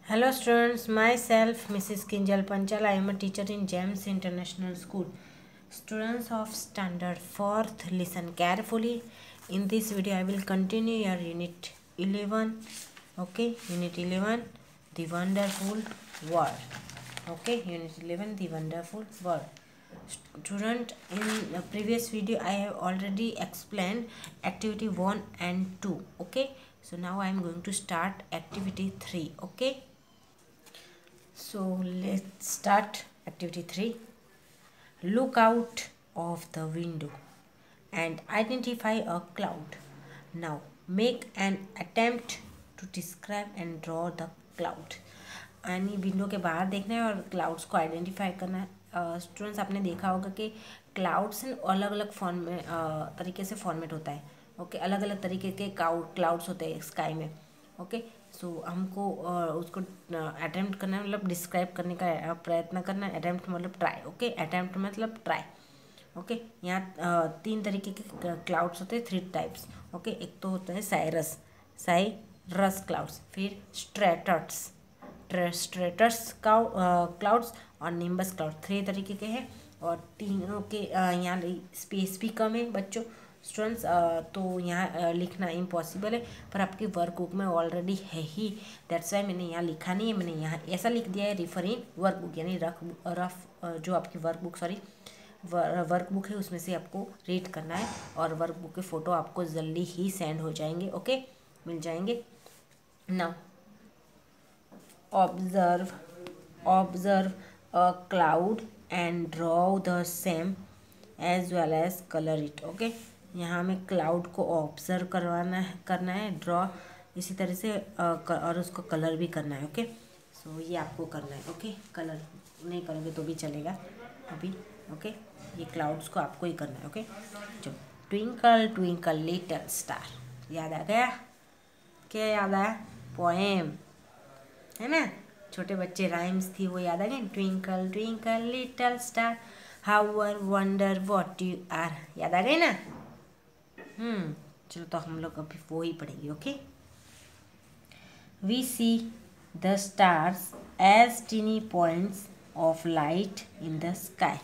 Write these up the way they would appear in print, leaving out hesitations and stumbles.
Hello students, myself Mrs. Kinjal Panchal. I am a teacher in GEMS International School. Students of standard 4th, listen carefully. In this video I will continue your unit 11. Okay, unit 11, the wonderful world. Okay, unit 11, the wonderful world. Student, in the previous video I have already explained activity 1 and 2. Okay, so now I am going to start activity 3. Okay, so let's start activity 3. Look out of the window and identify a cloud. Now make an attempt to describe and draw the cloud. यानी window के बाहर देखना है और clouds को identify करना है। Students आपने देखा होगा कि क्लाउड्स अलग अलग फॉर्म में तरीके से फॉर्मेट होता है। ओके, अलग अलग तरीके के क्लाउड्स होते हैं स्काई में। ओके, सो हमको उसको अटेम्प्ट करना है, मतलब डिस्क्राइब करने का प्रयत्न करना है। अटेम्प्ट मतलब ट्राई। ओके, अटेम्प्ट मतलब ट्राई। ओके, यहाँ 3 तरीके के क्लाउड्स होते हैं, 3 टाइप्स। ओके, एक तो होता है साइरस क्लाउड्स, फिर स्ट्रेटस क्लाउड्स और निम्बस क्लाउड। 3 तरीके के हैं और तीनों के यहाँ स्पेस भी कम है बच्चों स्टूडेंट्स, तो यहाँ लिखना इम्पॉसिबल है, पर आपकी वर्क बुक में ऑलरेडी है ही। दैट्स वाई मैंने यहाँ लिखा नहीं है, मैंने यहाँ ऐसा लिख दिया है रिफरिंग वर्क बुक, यानी रफ जो आपकी वर्क बुक है उसमें से आपको रीड करना है और वर्क बुक के फ़ोटो आपको जल्दी ही सेंड हो जाएंगे। ओके, मिल जाएंगे। Now observe a cloud and draw the same as well as colour it. Okay, यहाँ हमें क्लाउड को ऑब्जर्व करना है, ड्रॉ इसी तरह से और उसको कलर भी करना है। ओके, सो ये आपको करना है। ओके, कलर नहीं करोगे तो भी चलेगा अभी। ओके, ये क्लाउड्स को आपको ही करना है। ओके, जो ट्विंकल ट्विंकल लिटिल स्टार याद आ गया? क्या याद आया? पोएम है ना, छोटे बच्चे राइम्स थी वो याद आ गई। Twinkle twinkle little star how are wonder what you are, याद आ गई ना? चलो तो हम लोग अभी वो ही पढ़ेंगे। Okay, we see the stars as tiny points of light in the sky.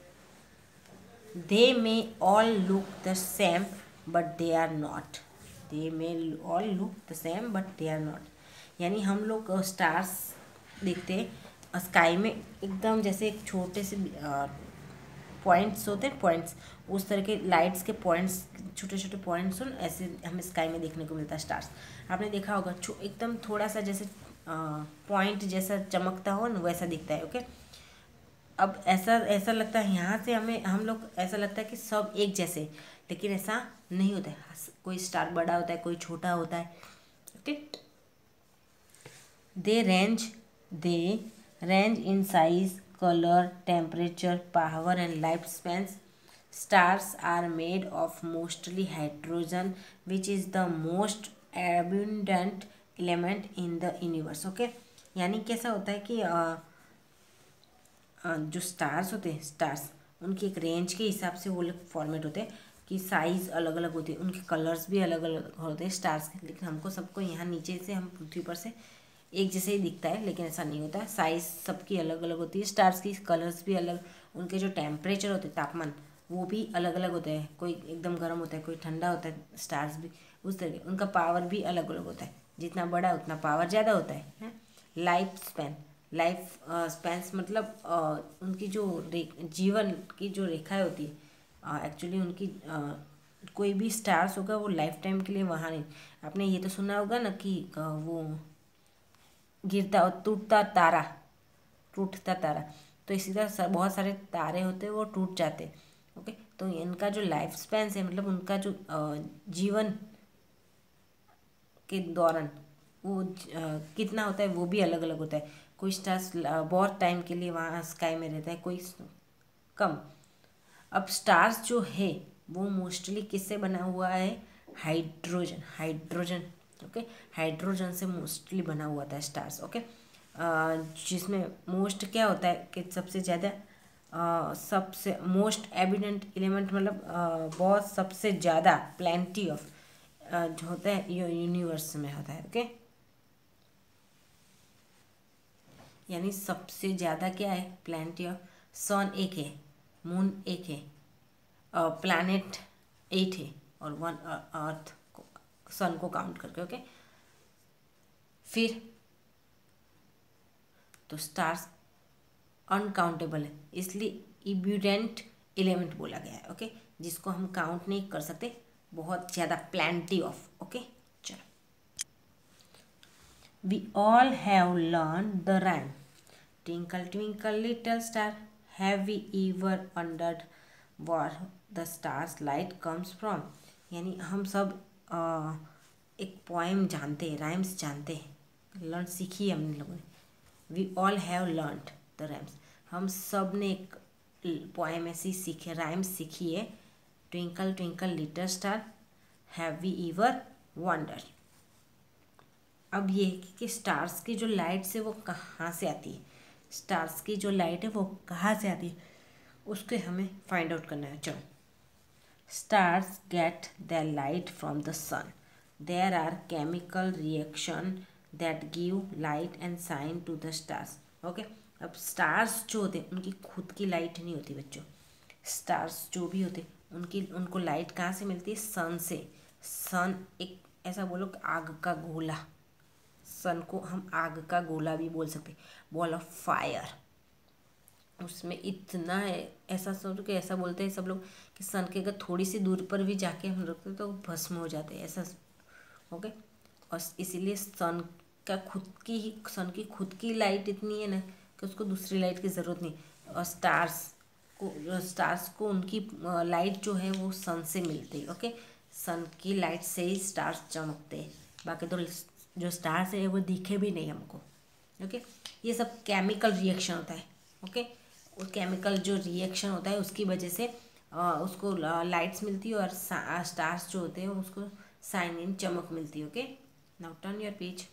They may all look the same, but they are not. They may all look the same, but they are not. यानी हम लोग stars देखते हैं sky में एकदम जैसे एक छोटे से पॉइंट्स होते हैं, पॉइंट्स उस तरह के लाइट्स के पॉइंट्स, छोटे छोटे पॉइंट्स ऐसे हमें स्काई में देखने को मिलता है। स्टार्स आपने देखा होगा, एकदम थोड़ा सा जैसे पॉइंट जैसा चमकता हो ना वैसा दिखता है। ओके, अब ऐसा लगता है यहाँ से हम लोग ऐसा लगता है कि सब एक जैसे, लेकिन ऐसा नहीं होता है। कोई स्टार बड़ा होता है, कोई छोटा होता है। Okay, they range in size, colour, temperature, power and life spans. Stars are made of mostly hydrogen which is the most abundant element in the universe. Okay, यानी कैसा होता है कि जो स्टार्स होते हैं, स्टार्स उनकी एक रेंज के हिसाब से वो लोग फॉर्मेट होते हैं कि साइज़ अलग अलग होती है, उनके कलर्स भी अलग अलग होते हैं स्टार्स के। लेकिन हमको सबको यहाँ नीचे से हम पृथ्वी पर से एक जैसे ही दिखता है, लेकिन ऐसा नहीं होता है। साइज़ सबकी अलग अलग होती है, स्टार्स की कलर्स भी अलग, उनके जो टेम्परेचर होते हैं, तापमान, वो भी अलग अलग होते हैं। कोई एकदम गर्म होता है, कोई ठंडा होता है, स्टार्स भी उस तरह के। उनका पावर भी अलग अलग होता है, जितना बड़ा उतना पावर ज़्यादा होता है। लाइफ स्पैन्स मतलब उनकी जो जीवन की जो रेखाएं होती है, एक्चुअली उनकी कोई भी स्टार्स होगा वो लाइफ टाइम के लिए वहाँ नहीं। आपने ये तो सुना होगा ना कि वो गिरता टूटता तारा, तो इसी तरह बहुत सारे तारे होते हैं वो टूट जाते हैं। ओके, तो इनका जो लाइफ स्पैन्स है, मतलब उनका जो जीवन के दौरान वो कितना होता है वो भी अलग अलग होता है। कोई स्टार्स बहुत टाइम के लिए वहाँ स्काई में रहता है, कोई कम। अब स्टार्स जो है वो मोस्टली किससे बना हुआ है? हाइड्रोजन। ओके, हाइड्रोजन से मोस्टली बना हुआ था स्टार्स। ओके, जिसमें मोस्ट क्या होता है कि सबसे ज़्यादा सबसे मोस्ट एबिडेंट एलिमेंट, मतलब बहुत सबसे ज़्यादा प्लेंटी ऑफ जो होता है यूनिवर्स में होता है। ओके, यानी सबसे ज़्यादा क्या है, प्लैनेट ऑफ सन एक है, मून एक है, प्लैनेट 8 है और 1 अर्थ को, सन को काउंट करके। ओके, फिर तो स्टार्स अनकाउंटेबल है, इसलिए इब्यूडेंट एलिमेंट बोला गया है। ओके, जिसको हम काउंट नहीं कर सकते, बहुत ज़्यादा, प्लेंटी ऑफ। ओके, चलो, we all have learn the rhyme twinkle twinkle little star, have we ever wondered where the stars light comes from. यानी हम सब एक पोएम जानते हैं, राइम्स जानते हैं, लर्न सीखी है हमने लोगों ने। We all have learned the rhymes, हम सब ने एक पोएम ऐसी सीखे, राइम्स सीखी है। Twinkle twinkle little star, have we ever wonder. अब ये है कि स्टार्स की जो लाइट्स है वो कहाँ से आती है, स्टार्स की जो लाइट है वो कहाँ से आती है, उसके हमें फाइंड आउट करना है। चलो, stars get their light from the sun, there are chemical reaction that give light and shine to the stars. Okay, अब स्टार्स जो होते हैं उनकी खुद की लाइट नहीं होती बच्चों, स्टार्स जो भी होते उनको लाइट कहाँ से मिलती है, सन से। सन एक ऐसा बोलो कि आग का गोला, सन को हम आग का गोला भी बोल सकते, बॉल ऑफ फायर। उसमें इतना है, ऐसा सोचो कि ऐसा बोलते हैं सब लोग कि सन के अगर थोड़ी सी दूर पर भी जाके हम रखते तो भस्म हो जाते हैं, ऐसा। ओके, और इसीलिए सन की खुद की लाइट इतनी है ना कि उसको दूसरी लाइट की ज़रूरत नहीं। और स्टार्स को उनकी लाइट जो है वो सन से मिलती है। ओके, सन की लाइट से ही स्टार्स चमकते हैं, बाकी तो जो स्टार्स है वो दिखे भी नहीं हमको। ओके, ये सब केमिकल रिएक्शन होता है। ओके, वो केमिकल जो रिएक्शन होता है उसकी वजह से उसको लाइट्स मिलती है, और स्टार्स जो होते हैं उसको साइन इन, चमक मिलती है। Okay, now turn your page.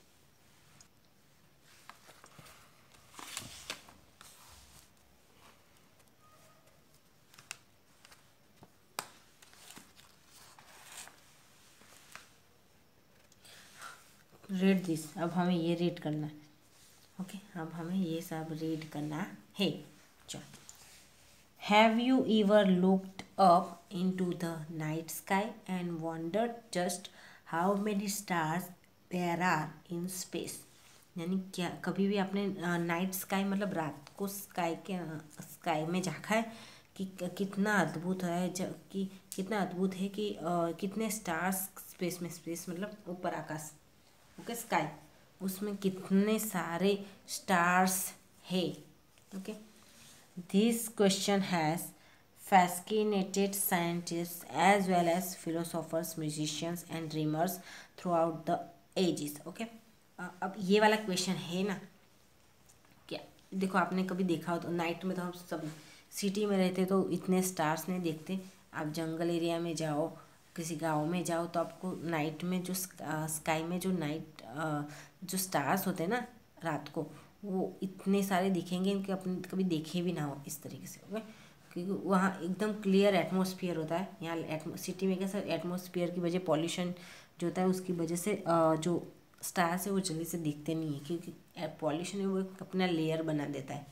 Read this, अब हमें ये रीड करना है। ओके, अब हमें ये सब रीड करना है। चलो, have you ever looked up into the night sky and wondered just how many stars there are in space. यानी क्या कभी भी आपने नाइट स्काई मतलब रात को स्काई में झांका है कि कितना अद्भुत है, कि कितना अद्भुत है कि कितने स्टार्स स्पेस मतलब ऊपर आकाश। ओके, स्काई, उसमें कितने सारे स्टार्स है। Okay, this question has fascinated scientists as well as philosophers, musicians and dreamers throughout the ages. Okay, अब ये वाला क्वेश्चन है ना, क्या देखो, आपने कभी देखा हो तो नाइट में तो हम सब सिटी में रहते तो इतने स्टार्स नहीं देखते। आप जंगल एरिया में जाओ, किसी गांव में जाओ तो आपको नाइट में जो स्काई में जो नाइट जो स्टार्स होते हैं ना रात को, वो इतने सारे दिखेंगे कि अपने कभी देखे भी ना हो इस तरीके से। ओके, क्योंकि वहाँ एकदम क्लियर एटमॉस्फेयर होता है। यहाँ सिटी में कैसा एटमॉस्फेयर की वजह, पॉल्यूशन जो होता है उसकी वजह से जो स्टार्स है वो जल्दी से दिखते नहीं है, क्योंकि पॉल्यूशन है वो अपना लेयर बना देता है।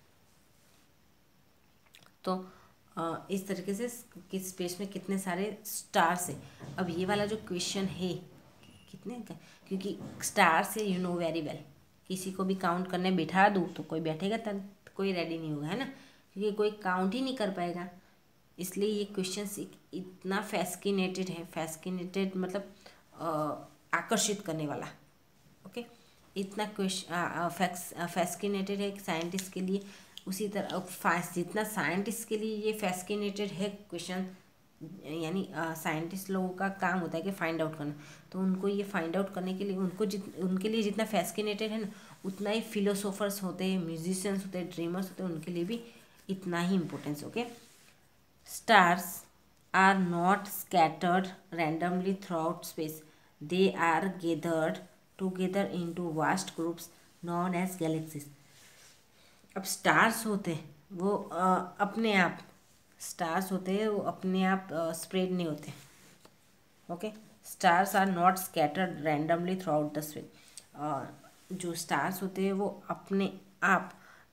तो इस तरीके से कि स्पेस में कितने सारे स्टार्स है। अब ये वाला जो क्वेश्चन है कितने का, क्योंकि स्टार्स है यू नो वेरी वेल, किसी को भी काउंट करने बैठा दूँ तो कोई बैठेगा तब, कोई रेडी नहीं होगा, है ना, क्योंकि कोई काउंट ही नहीं कर पाएगा। इसलिए ये क्वेश्चन इतना फैस्किनेटेड है, फैस्किनेटेड मतलब आकर्षित करने वाला। ओके, इतना क्वेश्चन फैस्किनेटेड है साइंटिस्ट के लिए, उसी तरह जितना साइंटिस्ट के लिए ये फैस्किनेटेड है क्वेश्चन, यानी साइंटिस्ट लोगों का काम होता है कि फाइंड आउट करना। तो उनको ये फाइंड आउट करने के लिए उनके लिए जितना फैस्किनेटेड है ना, उतना ही फिलोसोफर्स होते हैं, म्यूजिशियंस होते हैं, ड्रीमर्स होते हैं, उनके लिए भी इतना ही importance. Okay, stars are not scattered randomly throughout space, they are gathered together into vast groups known as galaxies. अब स्टार्स होते हैं वो अपने आप, स्टार्स होते हैं वो अपने आप स्प्रेड नहीं होते। Okay, stars are not scattered randomly throughout the space. जो स्टार्स होते हैं वो अपने आप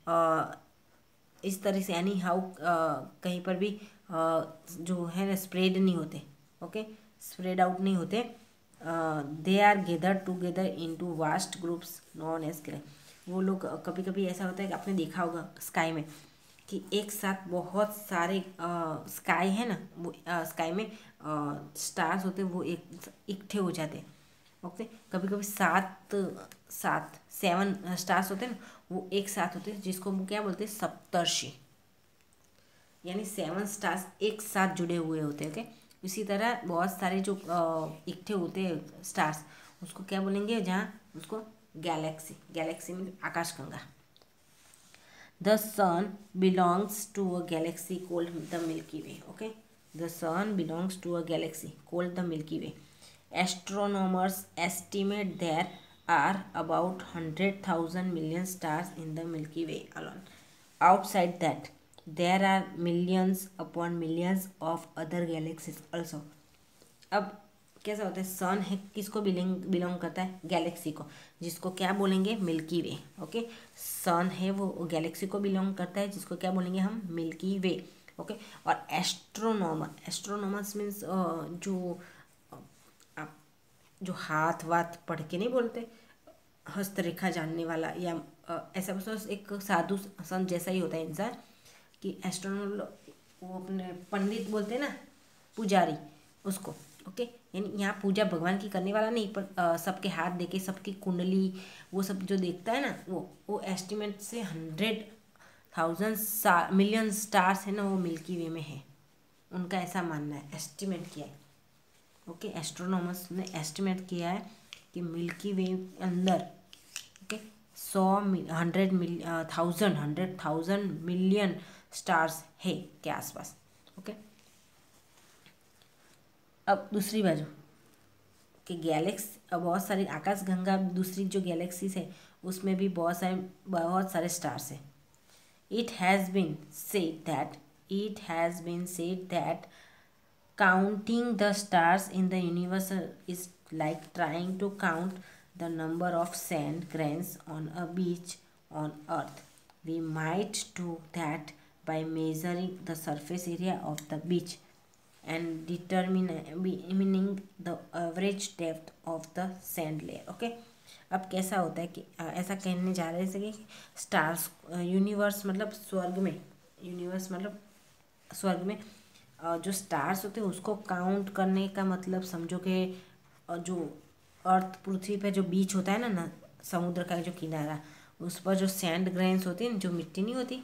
इस तरह से यानी हाउ कहीं पर भी जो है ना स्प्रेड नहीं होते, ओके, स्प्रेड आउट नहीं होते, they are gather together into vast groups known as grey. वो लोग कभी कभी ऐसा होता है कि आपने देखा होगा स्काई में कि एक साथ बहुत सारे स्काई है ना, वो स्काई में स्टार्स होते हैं, वो इकट्ठे हो जाते हैं, ओके। कभी कभी सात सात 7 स्टार्स होते हैं ना, वो एक साथ होते हैं, जिसको वो क्या बोलते हैं, सप्तर्षि, यानी 7 स्टार्स एक साथ जुड़े हुए होते हैं, ओके। इसी तरह बहुत सारे जो इकट्ठे होते हैं स्टार्स, उसको क्या बोलेंगे, जहाँ उसको गैलेक्सी, गैलेक्सी में आकाशगंगा। The sun belongs to a galaxy called the Milky Way. Okay, the sun belongs to a galaxy called the Milky Way. Astronomers estimate there are about 100,000 million stars in the Milky Way alone. Outside that, there are millions upon millions of other galaxies also. अब कैसा होता है, सन है किसको belong करता है, Galaxy को, जिसको क्या बोलेंगे, मिल्की वे, ओके। सन है वो गैलेक्सी को बिलोंग करता है, जिसको क्या बोलेंगे हम, मिल्की वे, ओके। और एस्ट्रोनॉमर्स मीन्स जो आप जो हाथ वाथ पढ़ के नहीं बोलते, हस्तरेखा जानने वाला, या ऐसा बस एक साधु संत जैसा ही होता है इंसान, कि एस्ट्रोनॉमर वो अपने पंडित बोलते हैं ना, पुजारी, उसको, ओके। यानी यहाँ पूजा भगवान की करने वाला नहीं, पर सबके हाथ देके, सबकी कुंडली, वो सब जो देखता है ना, वो एस्टिमेट से 100,000 मिलियन स्टार्स है ना, वो मिल्की वे में है, उनका ऐसा मानना है, एस्टिमेट किया है, ओके। एस्ट्रोनॉमर्स ने एस्टिमेट किया है कि मिल्की वे अंदर, ओके, 100,000 मिलियन स्टार्स है के आसपास, ओके। अब दूसरी बाजू कि बहुत सारी आकाशगंगा, दूसरी जो गैलेक्सीज है उसमें भी बहुत सारे स्टार्स हैं। It has been said that counting the stars in the universe is like trying to count the number of sand grains on a beach on earth. We might do that by measuring the surface area of the beach and determining the average depth of the sand layer, okay। अब कैसा होता है कि ऐसा कहने जा रहे हैं कि स्टार्स, यूनिवर्स मतलब स्वर्ग में, यूनिवर्स मतलब स्वर्ग में जो स्टार्स होते हैं उसको काउंट करने का मतलब समझो कि जो अर्थ, पृथ्वी पे जो बीच होता है ना, समुद्र का जो किनारा, उस पर जो सैंड ग्रेन्स होती है, जो मिट्टी नहीं होती,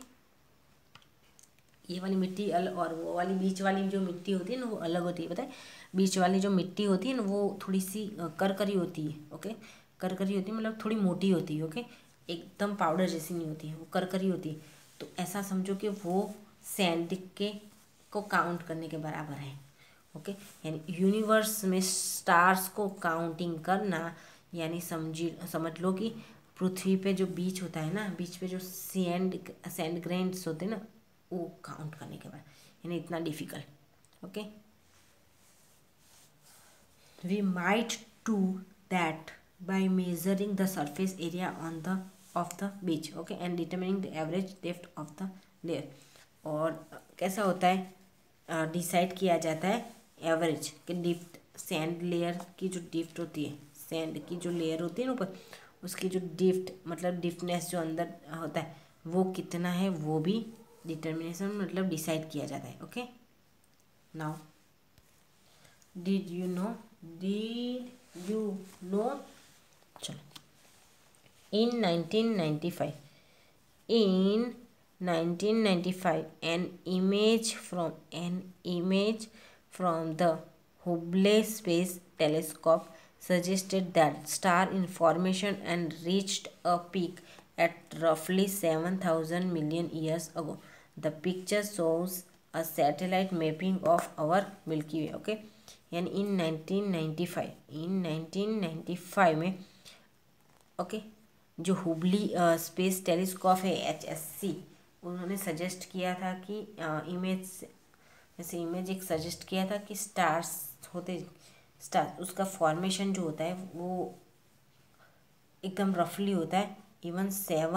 ये वाली मिट्टी और वो वाली बीच वाली जो मिट्टी होती है ना, वो अलग होती है, पता है। बीच वाली जो मिट्टी होती है ना, वो थोड़ी सी करकरी होती है, ओके। करकरी होती है मतलब थोड़ी मोटी होती है, ओके, एकदम पाउडर जैसी नहीं होती है, वो करकरी होती है। तो ऐसा समझो कि वो सैंड को काउंट करने के बराबर है, ओके। यानी यूनिवर्स में स्टार्स को काउंटिंग करना, यानी समझ लो कि पृथ्वी पे जो बीच होता है ना, बीच पे जो सैंड ग्रेन्स होते हैं ना, वो काउंट करने के बाद, यानी इतना difficult, okay. We might do that by measuring the surface area of the beach, okay, and determining the average depth of the layer. और कैसा होता है, डिसाइड किया जाता है एवरेज कि डिप्थ, सैंड लेयर की जो डिप्थ होती है, सैंड की जो लेयर होती है ना ऊपर, उसकी जो डिप्थ मतलब डिपनेस जो अंदर होता है वो कितना है, वो भी डिटर्मिनेशन मतलब डिसाइड किया जाता है, okay. Now did you know चलो, in 1995 an image from the Hubble Space Telescope suggested that star information and reached a peak at roughly 7,000 million years ago. The picture shows a satellite mapping of our Milky Way, okay। यानी इन 1995 में, okay, जो Hubble space telescope है, HSC, उन्होंने suggest किया था कि image एक suggest किया था कि स्टार्स उसका फॉर्मेशन जो होता है वो एकदम रफली होता है इवन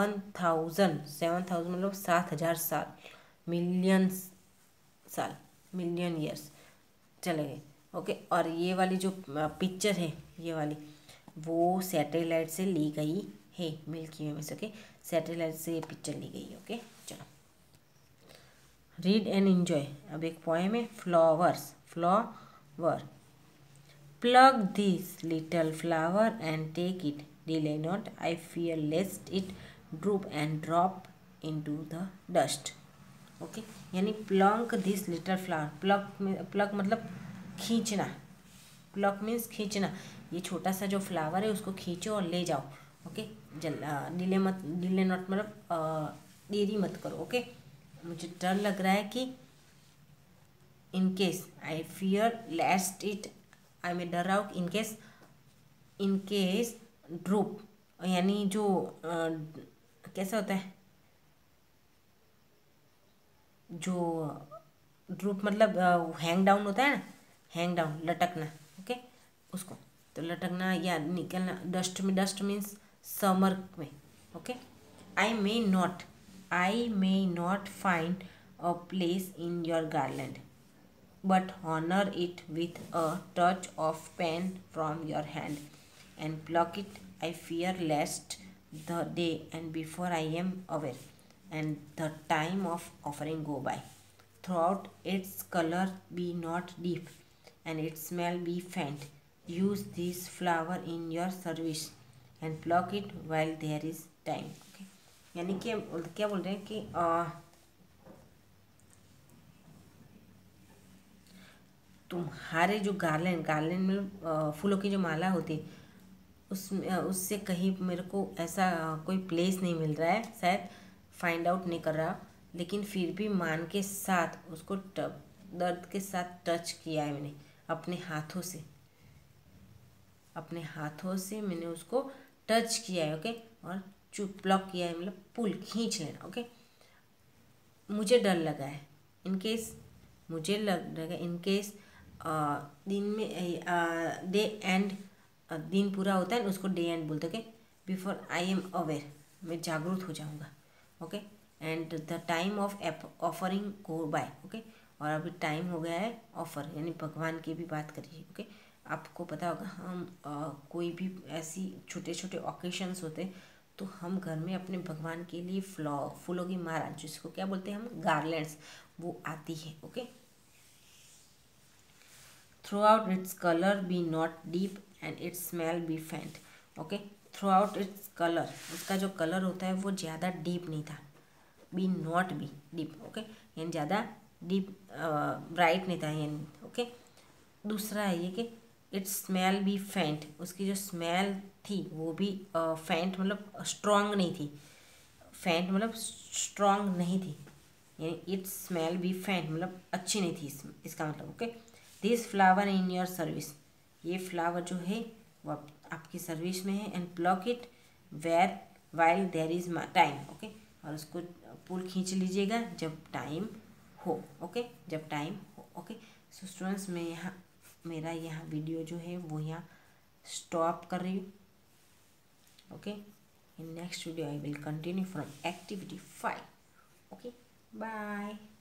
7,000 मतलब 7,000 साल, मिलियंस साल, मिलियन ईयर्स चले गए। ओके, और ये वाली जो पिक्चर है ये वाली, वो सैटेलाइट से ली गई है, मिल्की वे में से। ओके, सैटेलाइट से ये पिक्चर ली गई है। ओके, चलो रीड एंड एंजॉय। अब एक पोएम है, flowers, flower. Pluck this little flower and take it. Delay not, I fear lest it droop and drop into the dust. Okay, यानी pluck this little flower. Pluck मतलब खींचना, plug means खींचना। ये छोटा सा जो फ्लावर है उसको खींचो और ले जाओ। ओके, डिले नॉट मतलब देरी मत करो। ओके, मुझे डर लग रहा है कि in case I fear lest it, I में डर रहा हूँ इन केस ड्रूप, यानी जो कैसा होता है, जो ड्रूप मतलब हैंग डाउन होता है ना, हैंग डाउन लटकना। ओके, उसको तो लटकना या निकलना, डस्ट में, डस्ट मीन्स समर में। Okay, I may not find a place in your garland, but honor it with a touch of pen from your hand and pluck it. I fear lest the day and before I am aware and the time of offering go by. Throughout its color be not deep and its smell be faint. Use this flower in your service and pluck it while there is time. Okay, यानी कि क्या बोल रहे हैं कि तुम्हारे जो garland में फूलों की जो माला होती है उसमें उससे कहीं मेरे को ऐसा कोई प्लेस नहीं मिल रहा है, शायद फाइंड आउट नहीं कर रहा, लेकिन फिर भी मान के साथ उसको दर्द के साथ टच किया है मैंने अपने हाथों से, अपने हाथों से मैंने उसको टच किया है। ओके, और चुप प्लॉक किया है मतलब पुल, खींच लेना। ओके, मुझे डर लगा है इनकेस, मुझे लग रहा है इनकेस दिन में डे एंड, दिन पूरा होता है उसको डे एंड बोलते। Okay, before I am aware, मैं जागरूक हो जाऊँगा। Okay, and the time of offering go by. Okay, और अभी टाइम हो गया है ऑफर, यानी भगवान की भी बात करिए। ओके, आपको पता होगा हम कोई भी ऐसी छोटे छोटे ओकेशंस होते हैं तो हम घर में अपने भगवान के लिए फूलों की माला, जिसको क्या बोलते हैं हम, गार्लैंड्स, वो आती है। Okay, throughout its colour be not deep and its smell be faint. Okay, throughout its colour, उसका जो कलर होता है वो ज़्यादा डीप नहीं था, be not be deep. Okay, यानी ज़्यादा डीप ब्राइट नहीं था यानी। ओके, दूसरा है ये कि इट्स स्मेल बी फेंट, उसकी जो स्मेल थी वो भी फेंट मतलब स्ट्रॉन्ग नहीं थी, फेंट मतलब स्ट्रॉन्ग नहीं थी, यानी इट्स स्मेल बी फेंट मतलब अच्छी नहीं थी, इसका मतलब। Okay, this flower in your service, ये फ्लावर जो है वो आपकी सर्विस में है। And pluck it where while there is time. Okay, और उसको पुल खींच लीजिएगा जब टाइम हो। ओके, जब टाइम हो। ओके, सो स्टूडेंट्स, मैं यहाँ मेरा यहाँ वीडियो जो है वो यहाँ स्टॉप कर रही हूँ। Okay, in next video I will continue from activity 5। Okay, bye.